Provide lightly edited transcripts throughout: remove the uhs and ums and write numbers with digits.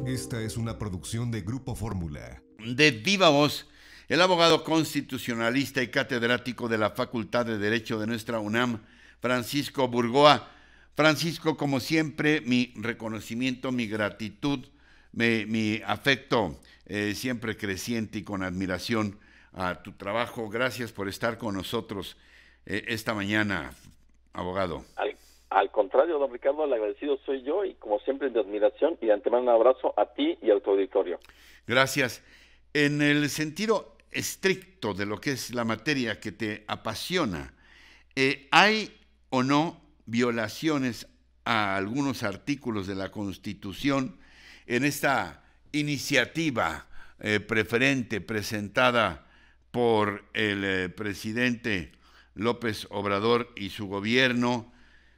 Esta es una producción de Grupo Fórmula. De viva voz, el abogado constitucionalista y catedrático de la Facultad de Derecho de nuestra UNAM, Francisco Burgoa. Francisco, como siempre, mi reconocimiento, mi gratitud, mi afecto siempre creciente y con admiración a tu trabajo. Gracias por estar con nosotros esta mañana, abogado. Al contrario, don Ricardo, el agradecido soy yo y como siempre de admiración, y de antemano un abrazo a ti y a tu auditorio. Gracias. En el sentido estricto de lo que es la materia que te apasiona, ¿hay o no violaciones a algunos artículos de la Constitución en esta iniciativa preferente presentada por el presidente López Obrador y su gobierno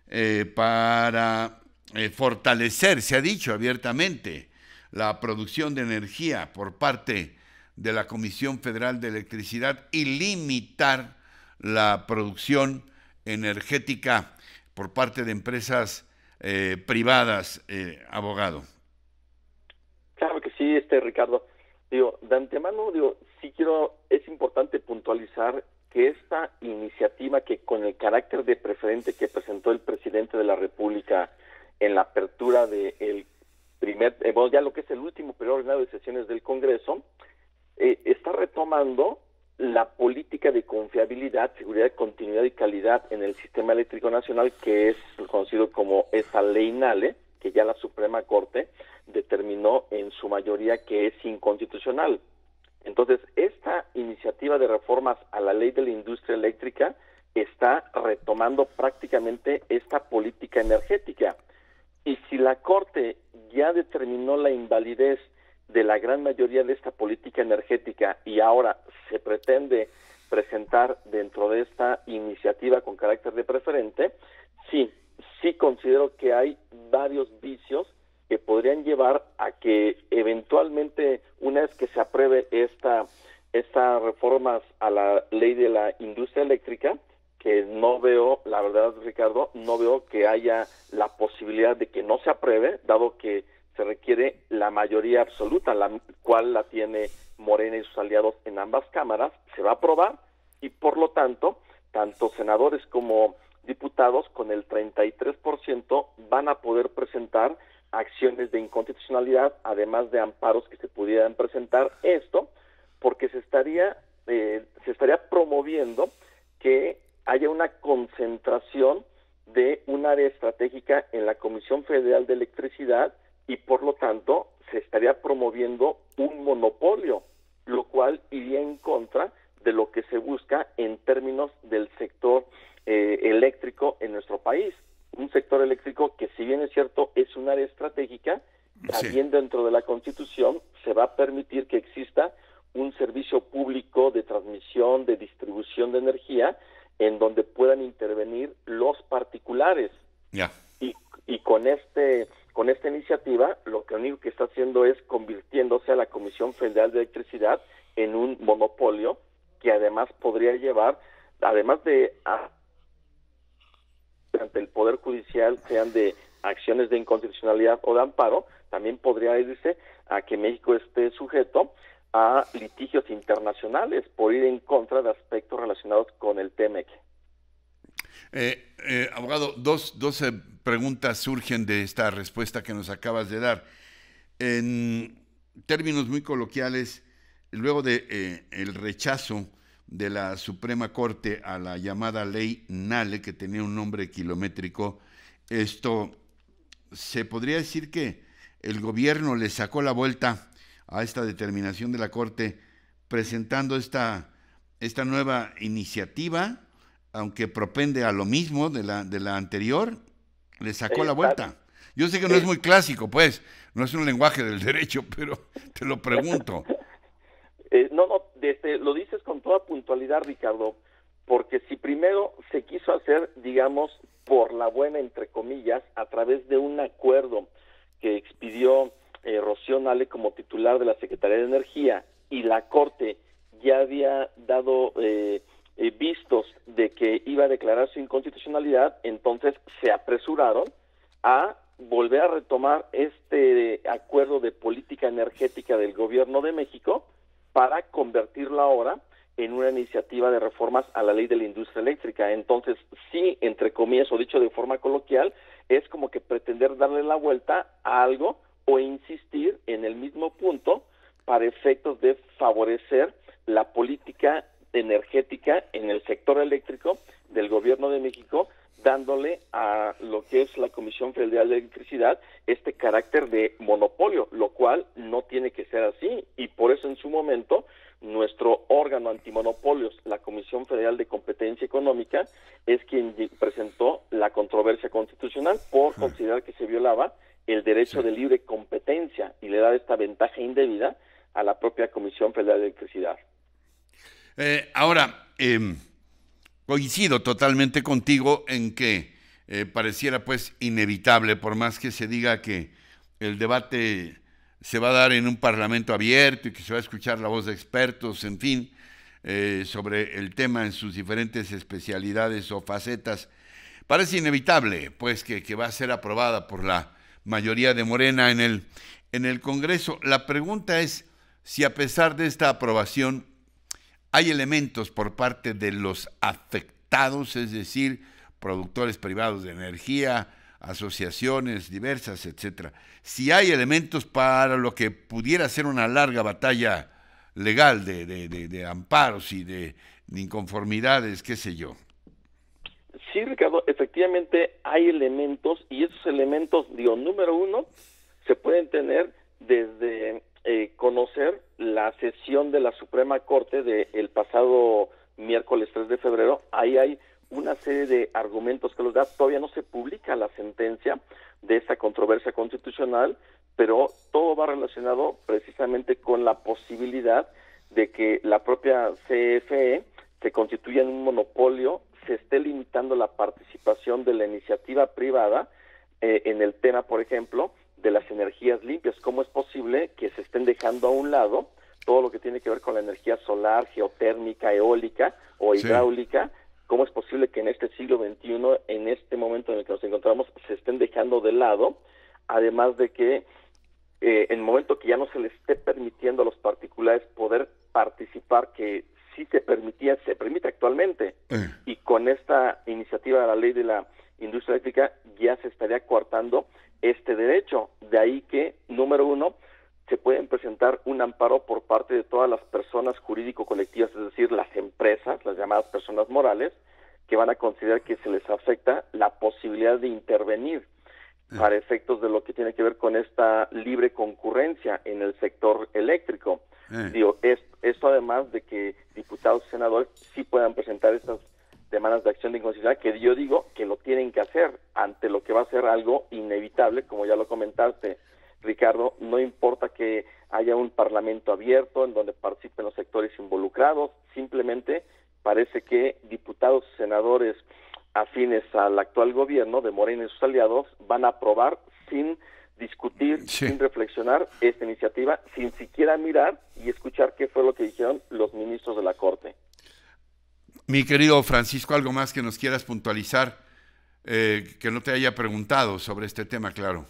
para fortalecer, se ha dicho abiertamente, la producción de energía por parte de la Comisión Federal de Electricidad y limitar la producción energética por parte de empresas privadas, abogado? Claro que sí, Ricardo. De antemano, es importante puntualizar que esta iniciativa, que con el carácter de preferente que presentó el presidente de la República en la apertura del ya lo que es el último periodo ordinario de sesiones del Congreso, está retomando la política de confiabilidad, seguridad, continuidad y calidad en el sistema eléctrico nacional, que es conocido como esa ley NALE, que ya la Suprema Corte determinó en su mayoría que es inconstitucional. Entonces, esta iniciativa de reformas a la ley de la industria eléctrica está retomando prácticamente esta política energética. Y si la Corte ya determinó la invalidez de la gran mayoría de esta política energética y ahora se pretende presentar dentro de esta iniciativa con carácter de preferente, sí considero que hay varios vicios que podrían llevar a que eventualmente, una vez que se apruebe estas reformas a la ley de la industria eléctrica, que no veo, la verdad, Ricardo, no veo que haya la posibilidad de que no se apruebe, dado que se requiere la mayoría absoluta, la cual la tiene Morena y sus aliados en ambas cámaras, se va a aprobar y por lo tanto, tanto senadores como diputados con el 33% van a poder presentar acciones de inconstitucionalidad, además de amparos que se pudieran presentar. Esto porque se estaría promoviendo que haya una concentración de un área estratégica en la Comisión Federal de Electricidad y por lo tanto se estaría promoviendo un monopolio, lo cual iría en contra de lo que se busca en términos del sector eléctrico en nuestro país. Un sector eléctrico que, si bien es cierto, es un área estratégica, también dentro de la Constitución se va a permitir que exista un servicio público de transmisión, de distribución de energía, en donde puedan intervenir los particulares. Y con esta iniciativa, lo único que está haciendo es convirtiéndose a la Comisión Federal de Electricidad en un monopolio que además podría llevar, además de ante el Poder Judicial, sean de acciones de inconstitucionalidad o de amparo, también podría irse a que México esté sujeto a litigios internacionales por ir en contra de aspectos relacionados con el TEMEC. Abogado, dos preguntas surgen de esta respuesta que nos acabas de dar. En términos muy coloquiales, luego de el rechazo de la Suprema Corte a la llamada ley NALE, que tenía un nombre kilométrico, se podría decir que el gobierno le sacó la vuelta a esta determinación de la Corte presentando esta nueva iniciativa, aunque propende a lo mismo de la anterior, le sacó la vuelta. Yo sé que no es muy clásico, pues, no es un lenguaje del derecho, pero te lo pregunto. Lo dices con toda puntualidad, Ricardo, porque si primero se quiso hacer, digamos, por la buena, entre comillas, a través de un acuerdo que expidió Rocío Nale como titular de la Secretaría de Energía, y la Corte ya había dado vistos de que iba a declarar su inconstitucionalidad, entonces se apresuraron a volver a retomar este acuerdo de política energética del Gobierno de México para convertirlo ahora en una iniciativa de reformas a la ley de la industria eléctrica. Entonces, sí, entre comillas, o dicho de forma coloquial, es como que pretender darle la vuelta a algo o insistir en el mismo punto para efectos de favorecer la política energética en el sector eléctrico del Gobierno de México, dándole a lo que es la Comisión Federal de Electricidad este carácter de monopolio, lo cual no tiene que ser así, y por eso en su momento nuestro órgano antimonopolios, la Comisión Federal de Competencia Económica, es quien presentó la controversia constitucional por considerar que se violaba el derecho de libre competencia y le da esta ventaja indebida a la propia Comisión Federal de Electricidad. Ahora, coincido totalmente contigo en que pareciera pues inevitable, por más que se diga que el debate se va a dar en un parlamento abierto y que se va a escuchar la voz de expertos, en fin, sobre el tema en sus diferentes especialidades o facetas. Parece inevitable pues que va a ser aprobada por la mayoría de Morena en el Congreso. La pregunta es si a pesar de esta aprobación hay elementos por parte de los afectados, es decir, productores privados de energía, asociaciones diversas, etcétera. Si hay elementos para lo que pudiera ser una larga batalla legal de amparos y de inconformidades, qué sé yo. Sí, Ricardo, efectivamente hay elementos, y esos elementos, número uno, se pueden tener desde conocer la sesión de la Suprema Corte del pasado miércoles 3 de febrero. Ahí hay una serie de argumentos que los da. Todavía no se publica la sentencia de esa controversia constitucional, pero todo va relacionado precisamente con la posibilidad de que la propia CFE se constituya en un monopolio, se esté limitando la participación de la iniciativa privada en el tema, por ejemplo, de las energías limpias. ¿Cómo es posible que se estén dejando a un lado todo lo que tiene que ver con la energía solar, geotérmica, eólica o hidráulica? Sí. ¿Cómo es posible que en este siglo XXI, en este momento en el que nos encontramos, se estén dejando de lado? Además de que en el momento que ya no se les esté permitiendo a los particulares poder participar, que sí se permite actualmente, y con esta iniciativa de la ley de la industria eléctrica ya se estaría coartando este derecho. De ahí que, número uno, se pueden presentar un amparo por parte de todas las personas jurídico-colectivas, es decir, las empresas, las llamadas personas morales, que van a considerar que se les afecta la posibilidad de intervenir para efectos de lo que tiene que ver con esta libre concurrencia en el sector eléctrico. Esto además de que diputados y senadores sí puedan presentar estas demandas de acción de inconstitucionalidad, que yo digo que lo tienen que hacer ante lo que va a ser algo inevitable, como ya lo comentaste, Ricardo. No importa que haya un parlamento abierto en donde participen los sectores involucrados, simplemente parece que diputados y senadores afines al actual gobierno de Morena y sus aliados van a aprobar sin discutir, sin reflexionar esta iniciativa, sin siquiera mirar y escuchar qué fue lo que dijeron los ministros de la Corte. Mi querido Francisco, ¿algo más que nos quieras puntualizar que no te haya preguntado sobre este tema, claro?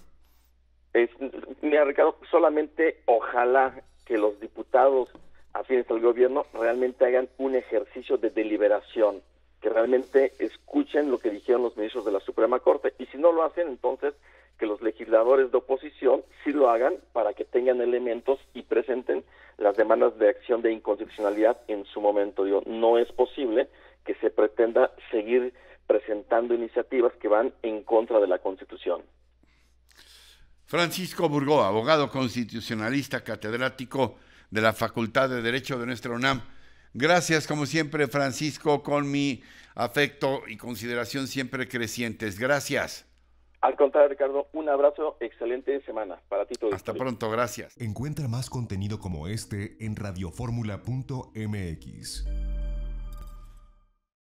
Mira, Ricardo, solamente ojalá que los diputados afines al gobierno realmente hagan un ejercicio de deliberación, que realmente escuchen lo que dijeron los ministros de la Suprema Corte, y si no lo hacen, entonces que los legisladores de oposición sí lo hagan para que tengan elementos y presenten las demandas de acción de inconstitucionalidad en su momento. No es posible que se pretenda seguir presentando iniciativas que van en contra de la Constitución. Francisco Burgó, abogado constitucionalista, catedrático de la Facultad de Derecho de nuestra UNAM. Gracias, como siempre, Francisco, con mi afecto y consideración siempre crecientes. Gracias. Al contrario, Ricardo, un abrazo, excelente semana para ti todo. Hasta pronto, gracias. Encuentra más contenido como este en radioformula.mx.